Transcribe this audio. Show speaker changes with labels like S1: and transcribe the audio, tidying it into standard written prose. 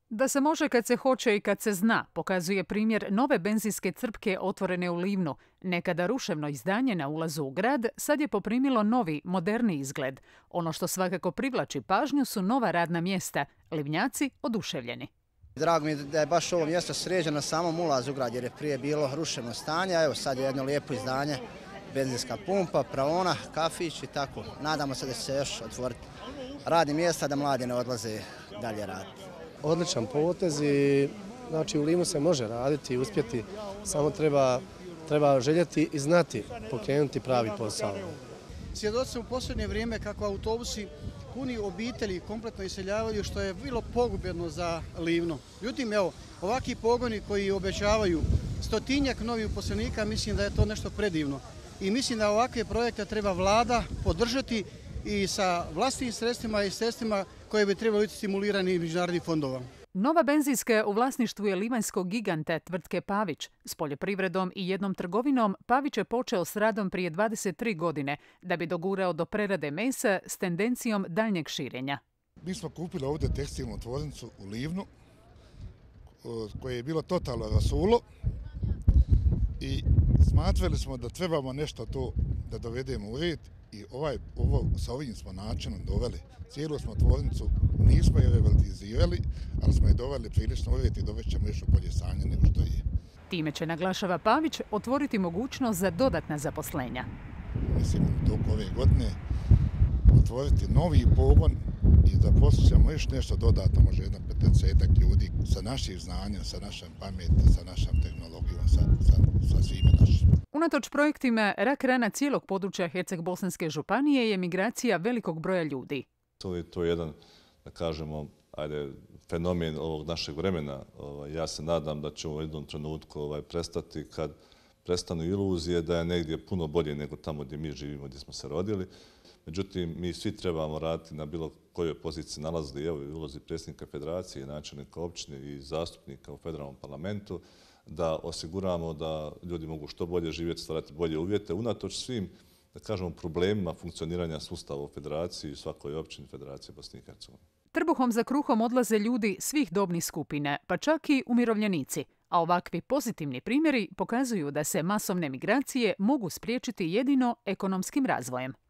S1: Da se može kad se hoće i kad se zna, pokazuje primjer nove benzinske crpke otvorene u Livnu. Nekada ruševno izdanje na ulazu u grad sad je poprimilo novi, moderni izgled. Ono što svakako privlači pažnju su nova radna mjesta. Livnjaci oduševljeni.
S2: Drago mi je da je baš ovo mjesto sređeno na samom ulazu u grad jer je prije bilo ruševno stanje, a evo sad je jedno lijepo izdanje, benzinska pumpa, praona, kafić i tako. Nadamo se da će se još otvoriti radnih mjesta da mladi ne odlaze dalje raditi.
S3: Odličan potez i znači u Livnu se može raditi i uspjeti, samo treba željeti i znati pokrenuti pravi posao.
S4: Svjedoci smo u posljednje vrijeme kako autobusi puni obitelji kompletno iseljavaju, što je bilo pogubno za Livno. Međutim, evo, ovakvi pogoni koji obećavaju stotinjak novih uposlenika, mislim da je to nešto predivno. I mislim da ovakve projekte treba vlada podržati i sa vlastnim sredstvima i sredstvima koje bi trebali biti stimulirani međunarodnih fondova.
S1: Nova benzinska je u vlasništvu je livanjskog giganta tvrtke Pavić. S poljoprivredom i jednom trgovinom Pavić je počeo s radom prije 23 godine da bi dogurao do prerade mesa s tendencijom daljnjeg širenja.
S5: Mi smo kupili ovdje tekstilnu tvornicu u Livnu koje je bilo totalno rasulo i smatrali smo da trebamo nešto to da dovedemo u red i sa ovim smo načinom doveli. Cijelu smo tvornicu nismo je revitalizirali, ali smo je doveli prilično u red i dovešćemo još u bolje stanje nego što je.
S1: Time će, naglašava Pavić, otvoriti mogućnost za dodatna zaposlenja.
S5: Mislim, toliko ove godine otvoriti novi pogon i zaposlit ćemo još nešto dodatno, može jedan 50 ljudi sa našim znanjem, sa našom pameti, sa našom tehnologijom, sa svime našim.
S1: Unatoč projektima, rak rana cijelog područja Herceg-Bosanske županije je migracija velikog broja ljudi.
S6: To je jedan, da kažemo, fenomen ovog našeg vremena. Ja se nadam da će u jednom trenutku prestati kad prestanu iluzije da je negdje puno bolje nego tamo gdje mi živimo, gdje smo se rodili. Međutim, mi svi trebamo raditi na bilo kojoj poziciji nalazili, evo i ulozi predsjednika federacije, načelnika općine i zastupnika u federalnom parlamentu, da osiguramo da ljudi mogu što bolje živjeti, stvarati bolje uvjete, unatoč svim, da kažemo, problemima funkcioniranja sustava u federaciji i svakoj općini Federacije Bosne i Hercegovine.
S1: Trbuhom za kruhom odlaze ljudi svih dobnih skupina, pa čak i umirovljenici. A ovakvi pozitivni primjeri pokazuju da se masovne migracije mogu spriječiti jedino ekonomskim razvojem.